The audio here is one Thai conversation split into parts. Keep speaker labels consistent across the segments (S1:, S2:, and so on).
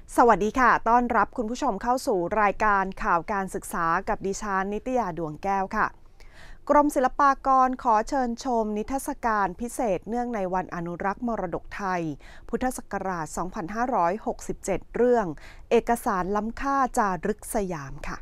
S1: สวัสดีค่ะต้อนรับคุณผู้ชมเข้าสู่รายการข่าวการศึกษากับดิฉันนิตยาดวงแก้วค่ะกรมศิลปากรขอเชิญชมนิทรรศการพิเศษเนื่องในวันอนุรักษ์มรดกไทยพุทธศักราช 2567 เรื่องเอกสารล้ำค่าจารึกสยามค่ะ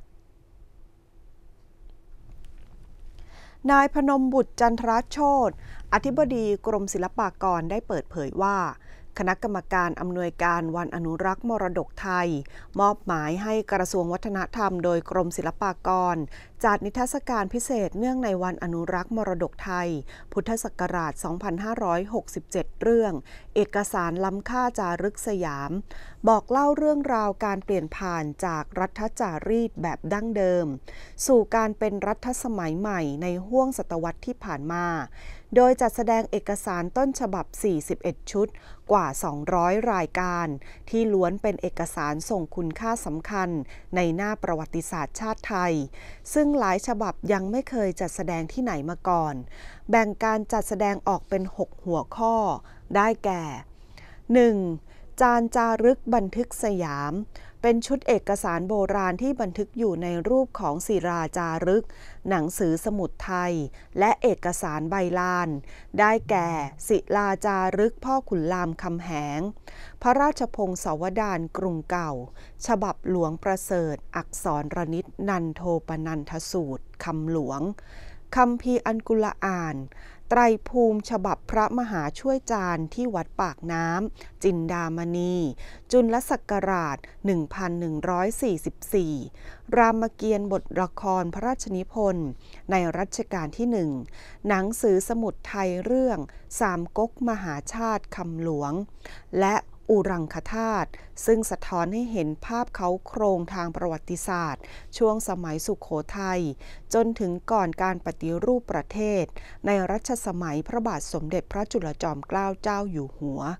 S1: นายพนมบุตรจันทรโชติอธิบดีกรมศิลปากรได้เปิดเผยว่าคณะกรรมการอำนวยการวันอนุรักษ์มรดกไทยมอบหมายให้กระทรวงวัฒนธรรมโดยกรมศิลปากรจัดนิทรรศการพิเศษเนื่องในวันอนุรักษ์มรดกไทยพุทธศักราช 2567 เรื่องเอกสารล้ำค่าจารึกสยามบอกเล่าเรื่องราวการเปลี่ยนผ่านจากรัฐจารีตแบบดั้งเดิมสู่การเป็นรัฐสมัยใหม่ในห้วงศตวรรษที่ผ่านมาโดยจัดแสดงเอกสารต้นฉบับ 41 ชุดกว่า 200 รายการที่ล้วนเป็นเอกสารส่งคุณค่าสำคัญในหน้าประวัติศาสตร์ชาติไทยซึ่งหลายฉบับยังไม่เคยจัดแสดงที่ไหนมาก่อนแบ่งการจัดแสดงออกเป็น 6 หัวข้อได้แก่ 1. จานจารึกบันทึกสยามเป็นชุดเอกสารโบราณที่บันทึกอยู่ในรูปของศิราจารึกหนังสือสมุดไทยและเอกสารใบลานได้แก่ศิลาจารึกพ่อขุนรามคำแหงพระราชพงศาวดารกรุงเก่าฉบับหลวงประเสริฐอักษรรณิตนันโทปนันทสูตรคำหลวงคัมภีร์อันกุลอ่านไตรภูมิฉบับพระมหาช่วยจารย์ที่วัดปากน้ำจินดามณีจุลศักราช 1144 รามเกียรติ์บทละครพระราชนิพนธ์ในรัชกาลที่ 1 หนังสือสมุดไทยเรื่องสามก๊กมหาชาติคำหลวงและอุรังคธาตุซึ่งสะท้อนให้เห็นภาพเขาโครงทางประวัติศาสตร์ช่วงสมัยสุโขทัยจนถึงก่อนการปฏิรูปประเทศในรัชสมัยพระบาทสมเด็จพระจุลจอมเกล้าเจ้าอยู่หัว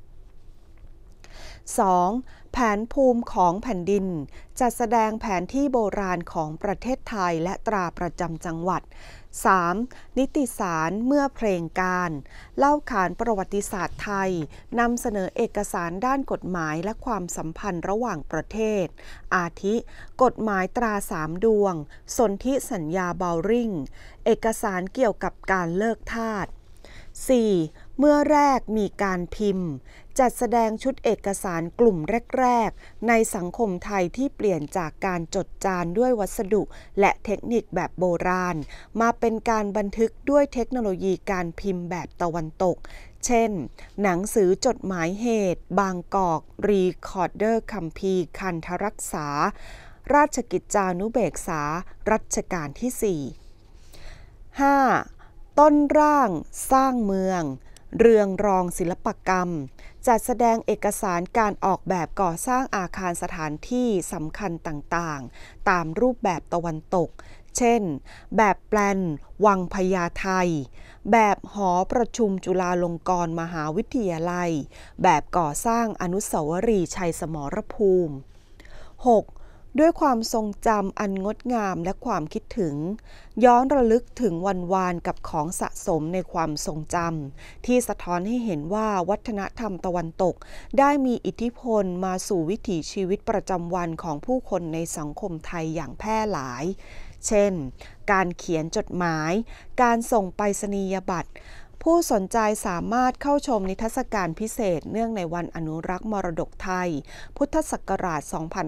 S1: 2. แผนภูมิของแผ่นดินจัดแสดงแผนที่โบราณของประเทศไทยและตราประจำจังหวัด 3. นิติสารเมื่อเพลงการเล่าขานประวัติศาสตร์ไทยนำเสนอเอกสารด้านกฎหมายและความสัมพันธ์ระหว่างประเทศอาทิ กฎหมายตราสามดวงสนธิสัญญาเบลริงเอกสารเกี่ยวกับการเลิกทาส 4. เมื่อแรกมีการพิมพ์จัดแสดงชุดเอกสารกลุ่มแรกๆในสังคมไทยที่เปลี่ยนจากการจดจานด้วยวัสดุและเทคนิคแบบโบราณมาเป็นการบันทึกด้วยเทคโนโลยีการพิมพ์แบบตะวันตกเช่นหนังสือจดหมายเหตุบางกอกรีคอร์เดอร์คัมภีร์คันธรักษาราชกิจจานุเบกษารัชกาลที่ 4 5. ต้นร่างสร้างเมืองเรืองรองศิลปกรรมจัดแสดงเอกสารการออกแบบก่อสร้างอาคารสถานที่สำคัญต่างๆตามรูปแบบตะวันตกเช่นแบบแปลนวังพญาไทแบบหอประชุมจุฬาลงกรณ์มหาวิทยาลัยแบบก่อสร้างอนุสาวรีย์ชัยสมรภูมิ 6. ด้วยความทรงจำอันงดงามและความคิดถึงย้อนระลึกถึงวันวานกับของสะสมในความทรงจำที่สะท้อนให้เห็นว่าวัฒนธรรมตะวันตกได้มีอิทธิพลมาสู่วิถีชีวิตประจำวันของผู้คนในสังคมไทยอย่างแพร่หลายเช่นการเขียนจดหมายการส่งไปรษณียบัตรผู้สนใจสามารถเข้าชมนิทรรศการพิเศษเนื่องในวันอนุรักษ์มรดกไทยพุทธศักราช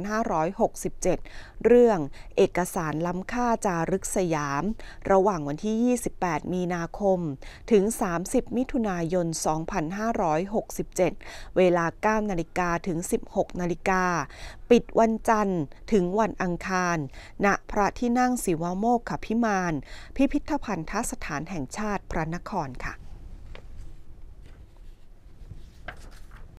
S1: 2567 เรื่องเอกสารล้ำค่าจารึกสยามระหว่างวันที่ 28 มีนาคมถึง 30 มิถุนายน 2567 เวลา 9 นาฬิกาถึง 16 นาฬิกาปิดวันจันทร์ถึงวันอังคารณพระที่นั่งศิวโมกขพิมานพิพิธภัณฑสถานแห่งชาติพระนครค่ะ